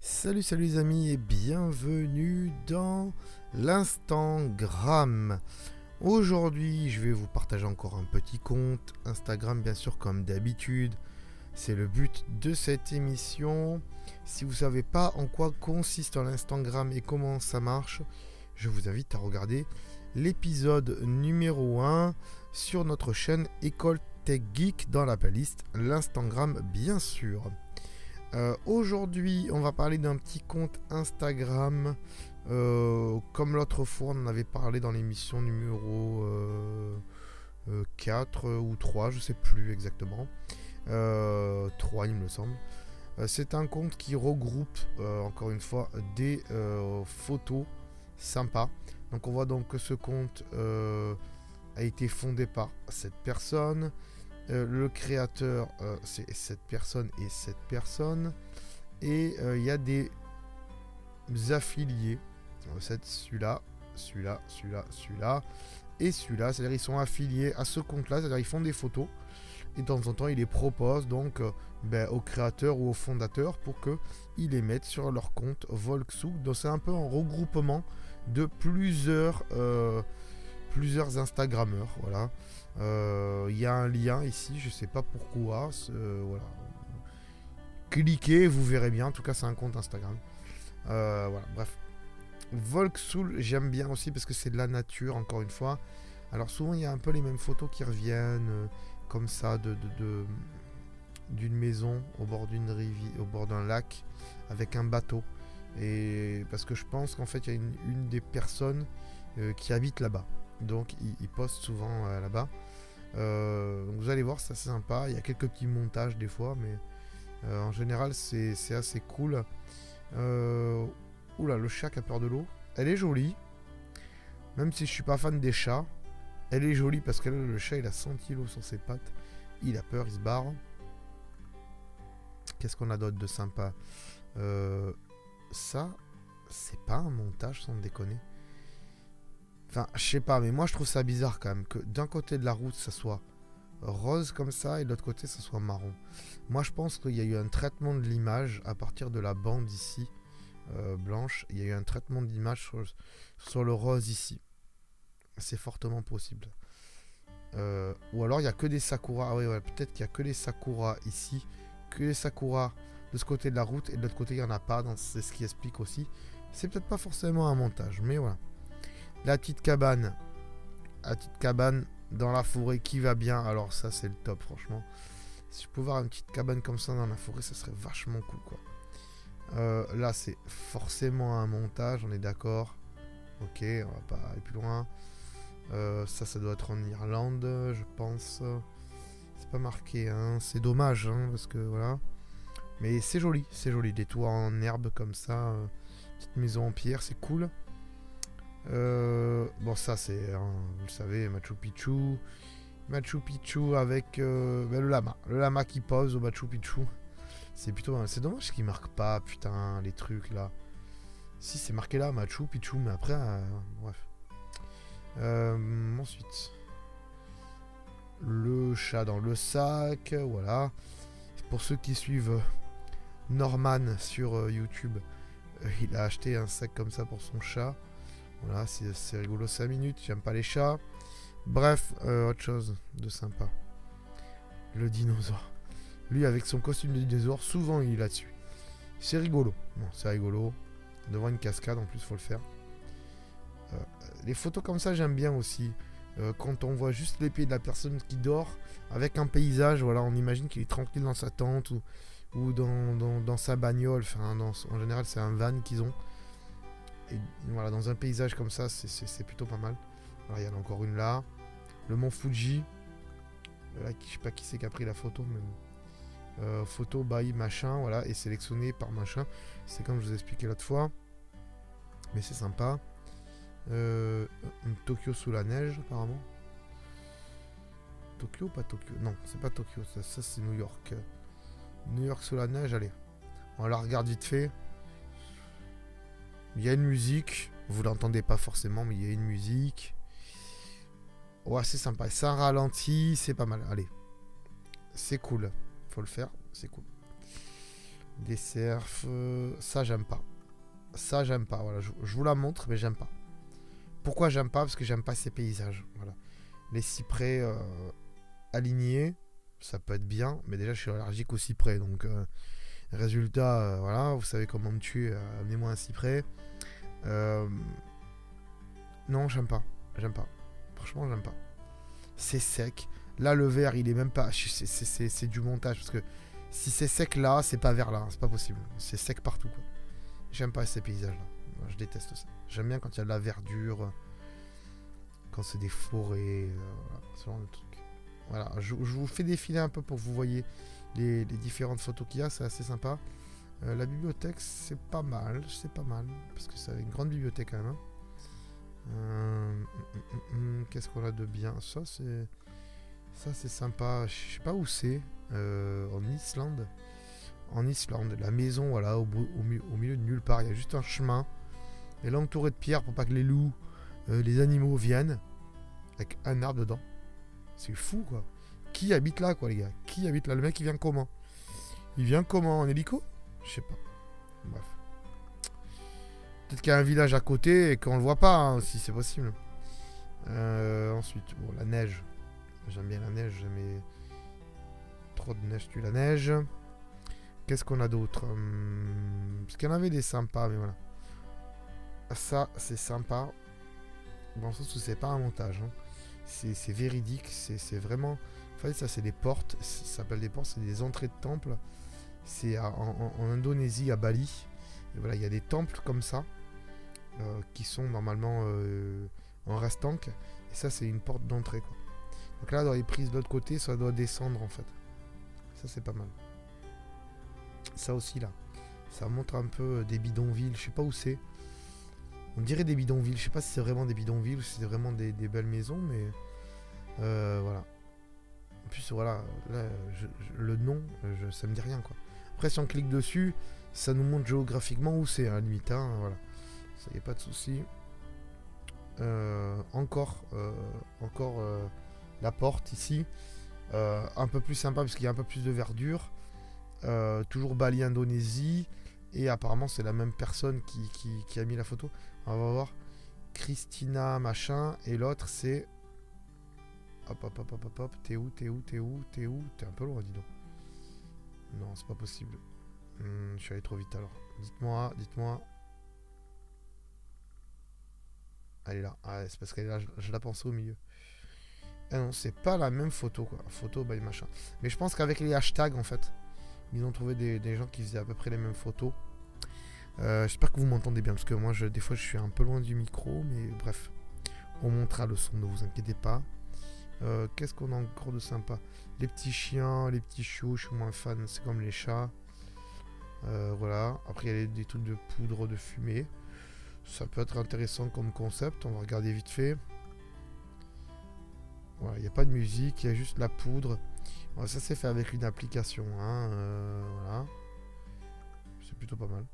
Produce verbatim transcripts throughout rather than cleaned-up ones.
Salut, salut les amis et bienvenue dans l'Instagram. Aujourd'hui, je vais vous partager encore un petit compte Instagram, bien sûr, comme d'habitude. C'est le but de cette émission. Si vous ne savez pas en quoi consiste l'Instagram et comment ça marche, je vous invite à regarder l'épisode numéro un sur notre chaîne École Tech Geek dans la playlist l'Instagram, bien sûr. Euh, Aujourd'hui, on va parler d'un petit compte Instagram. Euh, comme l'autre fois, on en avait parlé dans l'émission numéro euh, euh, quatre ou trois, je sais plus exactement. Euh, trois, il me semble. Euh, C'est un compte qui regroupe, euh, encore une fois, des euh, photos sympas. Donc, on voit donc que ce compte euh, a été fondé par cette personne. Euh, le créateur, euh, c'est cette personne et cette personne. Et il euh, y a des affiliés. C'est celui-là, celui-là, celui-là, celui-là. Et celui-là, c'est-à-dire ils sont affiliés à ce compte-là, c'est-à-dire ils font des photos. Et de temps en temps, ils les proposent donc euh, ben, au créateur ou au fondateur pour qu'ils les mettent sur leur compte Volkshook. Donc c'est un peu un regroupement de plusieurs, euh, plusieurs Instagrammeurs. Voilà. Il euh, y a un lien ici, je sais pas pourquoi. Euh, voilà. Cliquez, vous verrez bien. En tout cas, c'est un compte Instagram. Euh, voilà, bref. Volkshook, j'aime bien aussi parce que c'est de la nature, encore une fois. Alors souvent, il y a un peu les mêmes photos qui reviennent, euh, comme ça, de, de, de d'une maison au bord d'une rivière, au bord d'un lac, avec un bateau. Et parce que je pense qu'en fait, il y a une, une des personnes euh, qui habite là-bas. Donc, il, il poste souvent euh, là-bas. Euh, donc vous allez voir, c'est assez sympa. Il y a quelques petits montages des fois, mais euh, en général, c'est assez cool. Euh, oula, le chat qui a peur de l'eau. Elle est jolie. Même si je suis pas fan des chats, elle est jolie parce que là, le chat, il a senti l'eau sur ses pattes. Il a peur, il se barre. Qu'est-ce qu'on a d'autre de sympa? euh, Ça, c'est pas un montage sans déconner. Enfin, je sais pas, mais moi je trouve ça bizarre quand même que d'un côté de la route ça soit rose comme ça et de l'autre côté ça soit marron. Moi je pense qu'il y a eu un traitement de l'image à partir de la bande ici, euh, blanche. Il y a eu un traitement de l'image sur, sur le rose ici. C'est fortement possible. Euh, ou alors il n'y a que des sakuras. Ah oui, ouais, peut-être qu'il n'y a que les sakuras ici, que les sakuras de ce côté de la route et de l'autre côté il n'y en a pas. C'est ce qui explique aussi. C'est peut-être pas forcément un montage, mais voilà. La petite cabane. La petite cabane dans la forêt qui va bien. Alors ça c'est le top franchement. Si je pouvais avoir une petite cabane comme ça dans la forêt, ça serait vachement cool quoi. Euh, là c'est forcément un montage, on est d'accord. Ok, on va pas aller plus loin. Euh, ça ça doit être en Irlande, je pense. C'est pas marqué, hein. C'est dommage hein, parce que voilà. Mais c'est joli, c'est joli. Des toits en herbe comme ça. Euh, petite maison en pierre, c'est cool. Euh, bon ça c'est, hein, vous le savez, Machu Picchu. Machu Picchu avec euh, ben, le lama. Le lama qui pose au Machu Picchu. C'est plutôt... C'est dommage qu'il marque pas, putain, les trucs là. Si c'est marqué là, Machu Picchu, mais après, euh, bref. Euh, ensuite. Le chat dans le sac, voilà. Pour ceux qui suivent Norman sur euh, YouTube, euh, il a acheté un sac comme ça pour son chat. Voilà, c'est rigolo, cinq minutes, j'aime pas les chats. Bref, euh, autre chose de sympa. Le dinosaure. Lui, avec son costume de dinosaure, souvent il est là-dessus. C'est rigolo. Bon, c'est rigolo. Devant une cascade, en plus, faut le faire. Euh, les photos comme ça, j'aime bien aussi. Euh, quand on voit juste les pieds de la personne qui dort, avec un paysage, voilà, on imagine qu'il est tranquille dans sa tente ou, ou dans, dans, dans sa bagnole. Enfin, dans, en général, c'est un van qu'ils ont. Et voilà, dans un paysage comme ça, c'est plutôt pas mal. Alors, il y en a encore une là. Le mont Fuji. Là, je sais pas qui c'est qui a pris la photo, mais... Euh, photo by machin, voilà, et sélectionné par machin. C'est comme je vous ai expliqué l'autre fois. Mais c'est sympa. Euh, Tokyo sous la neige, apparemment. Tokyo ou pas Tokyo? Non, c'est pas Tokyo, ça, ça c'est New York. New York sous la neige, allez. On la regarde vite fait. Il y a une musique, vous l'entendez pas forcément, mais il y a une musique. Ouais, c'est sympa. Ça ralentit, c'est pas mal. Allez, c'est cool. Faut le faire, c'est cool. Des cerfs. Euh, ça, j'aime pas. Ça, j'aime pas. Voilà, je, je vous la montre, mais j'aime pas. Pourquoi j'aime pas? Parce que j'aime pas ces paysages. Voilà. Les cyprès euh, alignés, ça peut être bien, mais déjà, je suis allergique aux cyprès. Donc, euh, résultat, euh, voilà, vous savez comment me tuer. Euh, Amenez-moi un cyprès. Euh, non, j'aime pas. J'aime pas. Franchement, j'aime pas. C'est sec. Là, le vert, il est même pas. C'est du montage. Parce que si c'est sec là, c'est pas vert là. C'est pas possible. C'est sec partout, quoi. J'aime pas ces paysages-là. Je déteste ça. J'aime bien quand il y a de la verdure. Quand c'est des forêts. Euh, voilà, ce genre de truc. Voilà. Je, je vous fais défiler un peu pour que vous voyez les, les différentes photos qu'il y a. C'est assez sympa. Euh, la bibliothèque, c'est pas mal. C'est pas mal. Parce que c'est une grande bibliothèque quand même. Hein. Euh, hum, hum, hum, Qu'est-ce qu'on a de bien? Ça, c'est. Ça, c'est sympa. Je sais pas où c'est. Euh, en Islande. En Islande. La maison, voilà, au, au, au milieu de nulle part. Il y a juste un chemin. Elle est entourée de pierres pour pas que les loups, euh, les animaux viennent. Avec un arbre dedans. C'est fou, quoi. Qui habite là, quoi, les gars? Qui habite là? Le mec, il vient comment? Il vient comment? En hélico? Je sais pas. Bref. Peut-être qu'il y a un village à côté et qu'on le voit pas, hein, si c'est possible. Euh, ensuite, bon, la neige. J'aime bien la neige, jamais trop de neige tue la neige. Qu'est-ce qu'on a d'autre? hum, Parce qu'il y en avait des sympas, mais voilà. Ça, c'est sympa. Dans le sens où c'est pas un montage. Hein. C'est véridique, c'est vraiment... En fait, ça, c'est des portes. Ça s'appelle des portes, c'est des entrées de temples. C'est en, en, en Indonésie, à Bali. Et voilà, il y a des temples comme ça. Euh, qui sont normalement euh, en restanque. Et ça, c'est une porte d'entrée, quoi. Donc là, dans les prises de l'autre côté, ça doit descendre, en fait. Ça, c'est pas mal. Ça aussi, là. Ça montre un peu des bidonvilles. Je sais pas où c'est. On dirait des bidonvilles. Je sais pas si c'est vraiment des bidonvilles ou si c'est vraiment des, des belles maisons, mais... Euh, voilà. En plus, voilà. Là, je, je, le nom, je, ça me dit rien, quoi. Après, si on clique dessus, ça nous montre géographiquement où c'est, à la limite. Hein, voilà. Ça y a pas de souci. Euh, encore... Euh, encore... Euh, la porte ici, euh, un peu plus sympa parce qu'il y a un peu plus de verdure. Euh, toujours Bali, Indonésie. Et apparemment c'est la même personne qui, qui, qui a mis la photo. On va voir. Christina machin. Et l'autre c'est... Hop hop hop hop hop hop. T'es où, t'es où, t'es où, t'es où? T'es un peu loin, dis donc. Non, c'est pas possible. Hum, je suis allé trop vite alors. Dites-moi, dites-moi. Elle est là. Ah, c'est parce qu'elle est là, je, je la pensais au milieu. Ah non, c'est pas la même photo, quoi. Photo, bah, machin. Mais je pense qu'avec les hashtags, en fait, ils ont trouvé des, des gens qui faisaient à peu près les mêmes photos. Euh, J'espère que vous m'entendez bien, parce que moi, je, des fois, je suis un peu loin du micro, mais bref. On montera le son, ne vous inquiétez pas. Euh, Qu'est-ce qu'on a encore de sympa? Les petits chiens, les petits chiots, je suis moins fan, c'est comme les chats. Euh, voilà. Après, il y a des trucs de poudre, de fumée. Ça peut être intéressant comme concept, on va regarder vite fait. Voilà, il n'y a pas de musique, il y a juste la poudre. Voilà, ça c'est fait avec une application. Hein, euh, voilà. C'est plutôt pas mal.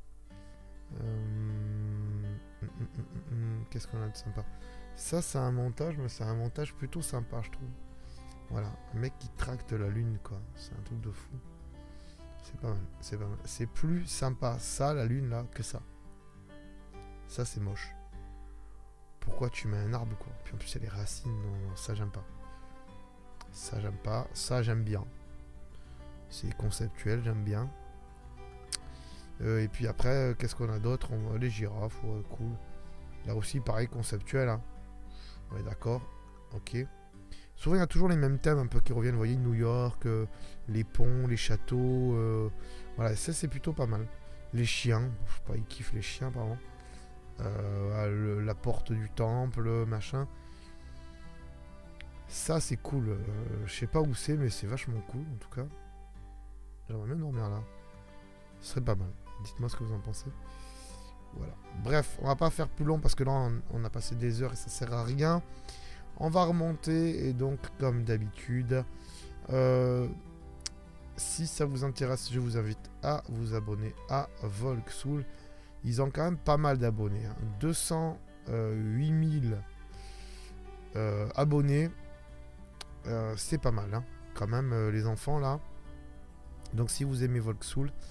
Euh... Qu'est-ce qu'on a de sympa? Ça c'est un montage, mais c'est un montage plutôt sympa, je trouve. Voilà, un mec qui tracte la lune, quoi. C'est un truc de fou. C'est pas mal, c'est pas mal. C'est plus sympa, ça, la lune, là, que ça. Ça, c'est moche. Pourquoi tu mets un arbre, quoi? Puis en plus, il y a les racines, non, ça, j'aime pas. Ça, j'aime pas. Ça, j'aime bien. C'est conceptuel, j'aime bien. Euh, et puis après, euh, qu'est-ce qu'on a d'autre? On... Les girafes, ouais, cool. Là aussi, pareil, conceptuel. Hein. Ouais, d'accord. Ok. Souvent, il y a toujours les mêmes thèmes un peu qui reviennent. Vous voyez, New York, euh, les ponts, les châteaux. Euh, voilà, ça, c'est plutôt pas mal. Les chiens. Je sais pas, ils kiffent les chiens, pardon. Euh, le, la porte du temple, machin. Ça, c'est cool. Euh, je sais pas où c'est, mais c'est vachement cool, en tout cas. J'aimerais même dormir là. Ce serait pas mal. Dites-moi ce que vous en pensez. Voilà. Bref, on va pas faire plus long parce que là, on, on a passé des heures et ça sert à rien. On va remonter et donc, comme d'habitude, euh, si ça vous intéresse, je vous invite à vous abonner à Volksoul. Ils ont quand même pas mal d'abonnés. Hein. deux cent huit mille euh, abonnés. Euh, c'est pas mal, hein. Quand même, euh, les enfants, là. Donc, si vous aimez Volksoul,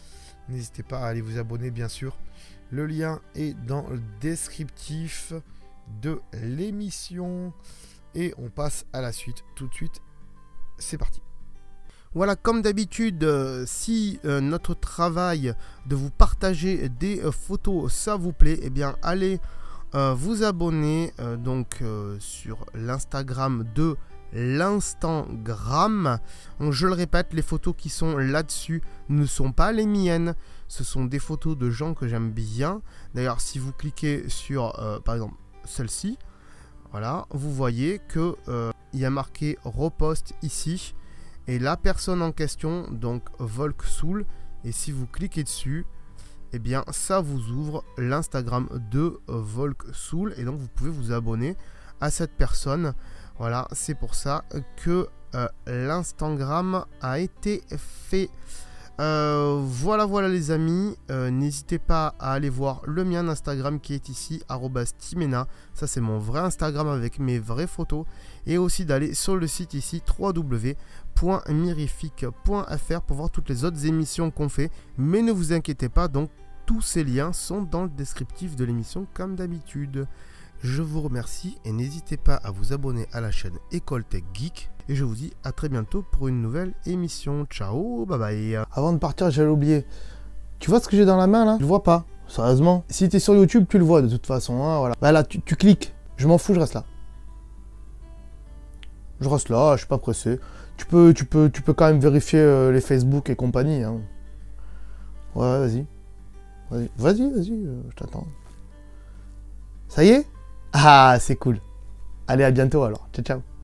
N'hésitez pas à aller vous abonner, bien sûr. Le lien est dans le descriptif de l'émission. Et on passe à la suite tout de suite. C'est parti. Voilà, comme d'habitude, euh, si euh, notre travail de vous partager des euh, photos, ça vous plaît, eh bien, allez euh, vous abonner euh, donc euh, sur l'Instagram de l'Instagram. Je le répète, les photos qui sont là-dessus ne sont pas les miennes. Ce sont des photos de gens que j'aime bien. D'ailleurs, si vous cliquez sur, euh, par exemple, celle-ci, voilà, vous voyez que euh, il y a marqué repost ici. Et la personne en question, donc Volksoul, et si vous cliquez dessus, eh bien ça vous ouvre l'Instagram de Volksoul et donc vous pouvez vous abonner à cette personne. Voilà, c'est pour ça que euh, l'Instagram a été fait. Euh, voilà, voilà les amis, euh, n'hésitez pas à aller voir le mien Instagram qui est ici, arobase timena. Ça c'est mon vrai Instagram avec mes vraies photos. Et aussi d'aller sur le site ici, w w w point mirific point f r pour voir toutes les autres émissions qu'on fait. Mais ne vous inquiétez pas, donc tous ces liens sont dans le descriptif de l'émission comme d'habitude. Je vous remercie et n'hésitez pas à vous abonner à la chaîne École Tech Geek. Et je vous dis à très bientôt pour une nouvelle émission. Ciao, bye bye. Avant de partir, j'allais oublier. Tu vois ce que j'ai dans la main là? Je le vois pas, sérieusement. Si tu es sur YouTube, tu le vois de toute façon. Hein, voilà. Bah là, tu, tu cliques. Je m'en fous, je reste là. Je reste là, je suis pas pressé. Tu peux, tu peux, tu peux quand même vérifier euh, les Facebook et compagnie. Hein. Ouais, vas-y. Vas-y, vas-y, vas-y, euh, je t'attends. Ça y est? Ah, c'est cool. Allez, à bientôt alors. Ciao, ciao.